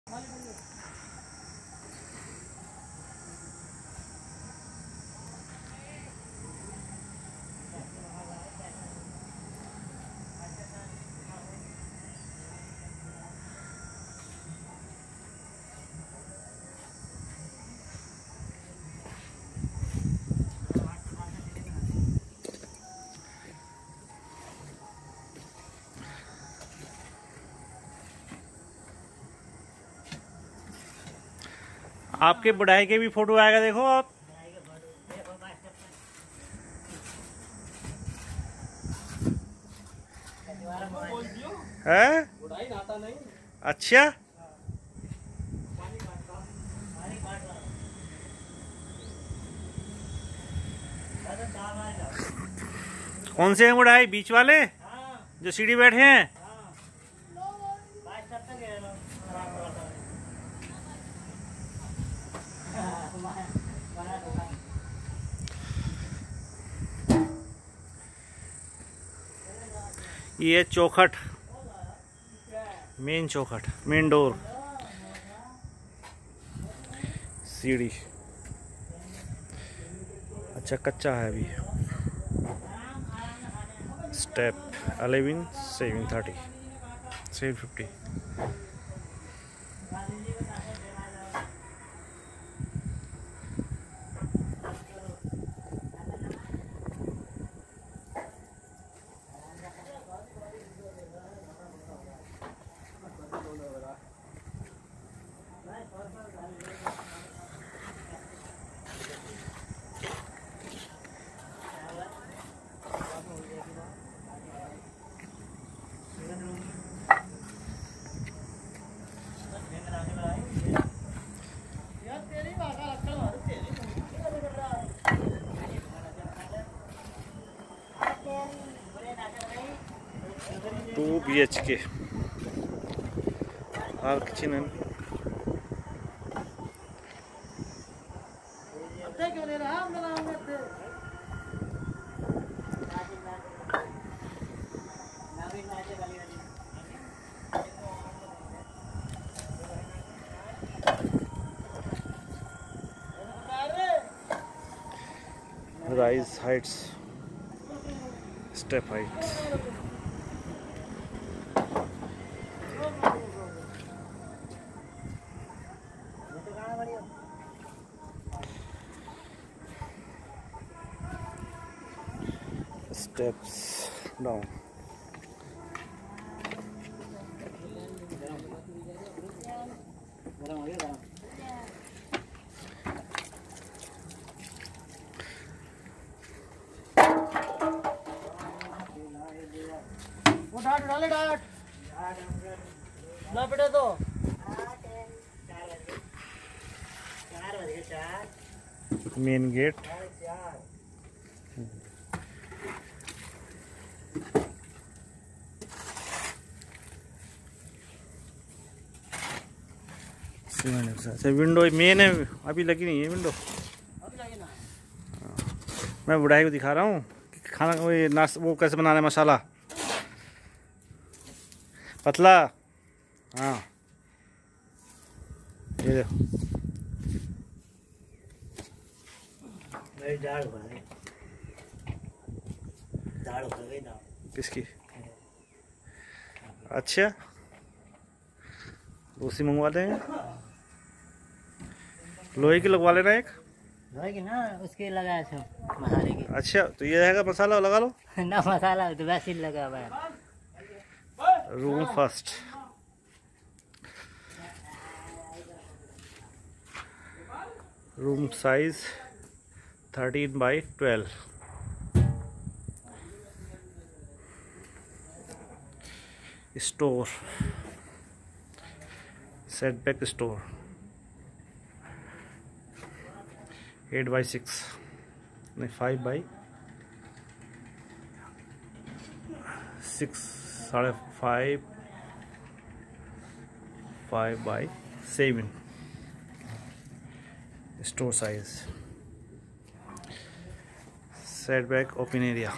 आपके बुढ़ाई के भी फोटो आएगा, देखो आप। है अच्छा, कौन से हैं बुढ़ाई? बीच वाले जो सीढ़ी बैठे हैं? ये चौखट, मेन चौखट, मेन डोर, सीढ़ी। अच्छा कच्चा है अभी। स्टेप 11 730 750। टू BHK और किचन है। Rise heights, step heights. Steps down. वो डाट डाले डाट ना बेटा तो 4 मेन गेट। अच्छा विंडो मेन है, अभी लगी नहीं है विंडो। मैं बुढ़ाई को दिखा रहा हूँ खाना वो कैसे बनाना है, मसाला पतला। हाँ ये देखो किसकी? अच्छा उसी मंगवा दें, लोहे की लगवा लेना एक। लोहे की ना उसके लगाया सब मसाले की। अच्छा तो ये रहेगा मसाला, लगा लो ना मसाला तो वैसे ही लगा हुआ है। Room first, room size 13x12। Store, setback store 8x6 नहीं 5x6, 5.5 5x7 store size. Setback open area,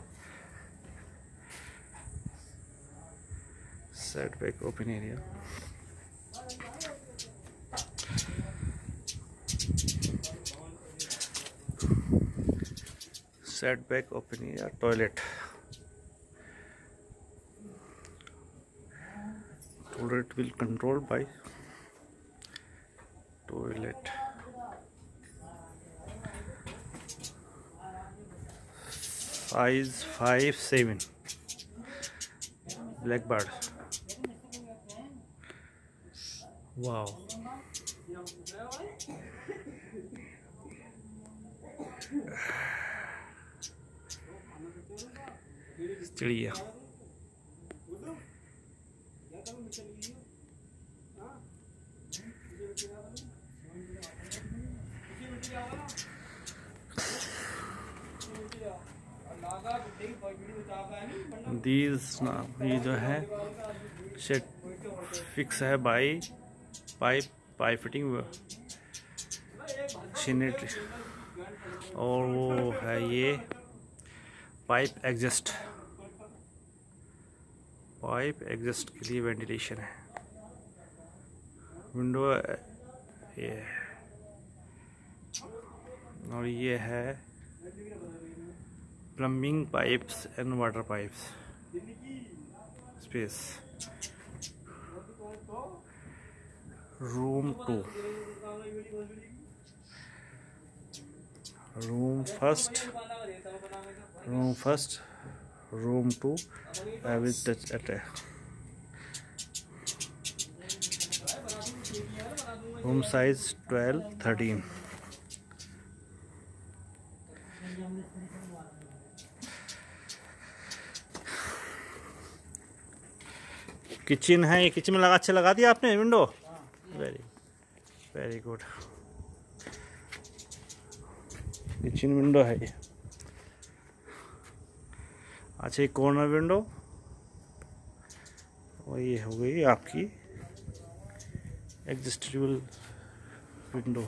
setback open area. Setback open area toilet. Toilet will controlled by toilet. Size 5'7". Blackbird. Wow. चिड़िया। ये जो है shed fix है by pipe fitting sanitary, और वो है ये पाइप एग्जस्ट के लिए वेंटिलेशन है। विंडो ये, और ये है plumbing pipes and water pipes space. Room 2, room first, room 2 with touch attached. Room size 12-13. Kitchen है, ये किचन में अच्छा लगा दिया आपने window. Very good. Kitchen window है ये। अच्छा, ये कॉर्नर विंडो, और ये हो गई आपकी एडजस्टेबल विंडो।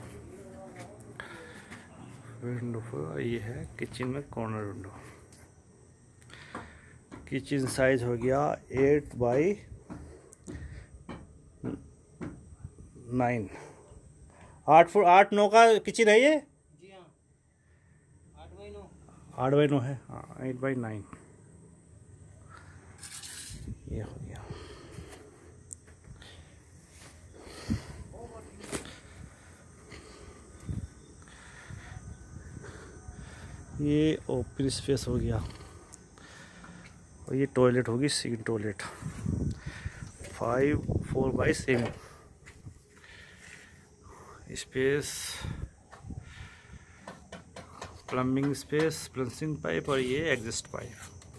ये है किचन में कॉर्नर विंडो। किचन साइज हो गया 8x9। 8x9 का किचन है ये। जी हाँ, 8x9। 8x9 है, हाँ 8x9 ये हो गया। ये ओपन स्पेस हो गया, और ये टॉयलेट होगी single toilet 4x7 space, plumbing space, प्लसिंग पाइप, और ये एग्जस्ट पाइप।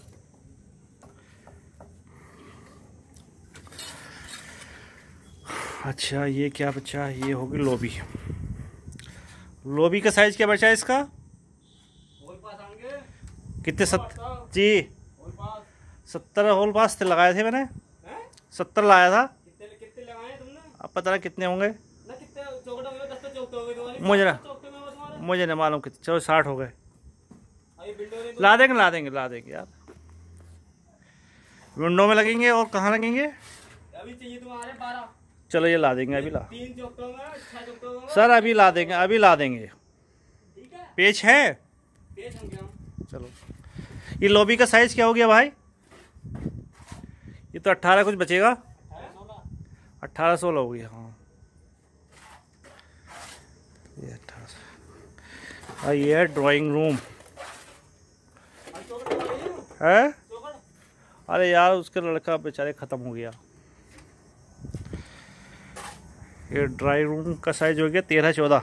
अच्छा, ये क्या बचा? ये होगी लॉबी। लॉबी का साइज क्या बचा है इसका? कितने? जी 70 होल पास लगाए थे मैंने। 70 लाया था। कितने लगाए तुमने? अब पता नहीं कितने होंगे, मुझे नहीं मालूम कितने। चलो 60 हो गए। ला देंगे यार। विंडो में लगेंगे, और कहाँ लगेंगे? अभी चाहिए तुम्हारे 12। चलो ये ला देंगे, अभी ला 3 चौकों में 6 चौकों में सर, अभी ला देंगे। ठीक है, पेज है? पेज हम क्या? चलो, ये लॉबी का साइज क्या हो गया भाई? ये तो 18 कुछ बचेगा। 18-16 हो गया। हाँ, ये 18। ये है ड्राइंग रूम है। अरे यार, उसका लड़का बेचारे ख़त्म हो गया। ये ड्राइंग रूम का साइज हो गया 13-14।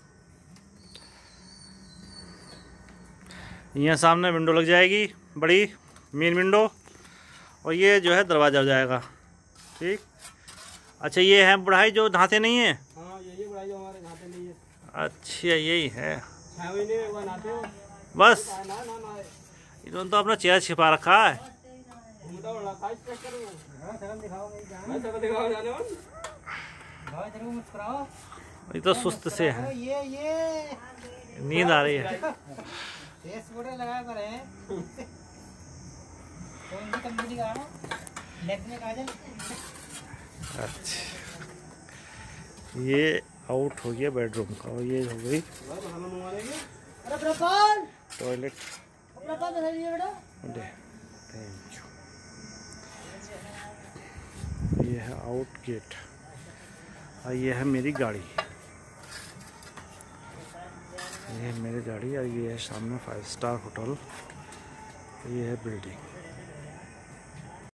यहाँ सामने विंडो लग जाएगी, बड़ी मेन विंडो, और ये जो है दरवाज़ा हो जाएगा। ठीक। अच्छा, ये है बुढ़ाई जो नहाते नहीं है। हाँ, यही बुढ़ाई जो हमारे नहाते नहीं है। अच्छा, यही है। 6 महीने एक बार नहाते हो बस। ना। इन्होंने तो अपना चेहरा छिपा रखा है। ये तो सुस्त से है, ये नींद आ रही है। फेस लगाया पर है। कौन सी कंपनी का है? लेफ्ट में काजल। अच्छा। ये आउट हो गया बेडरूम का और ये हो गई टॉयलेट। ये है आउट गेट और ये है मेरी गाड़ी। ये है मेरी गाड़ी और ये है सामने 5 स्टार होटल। ये है बिल्डिंग।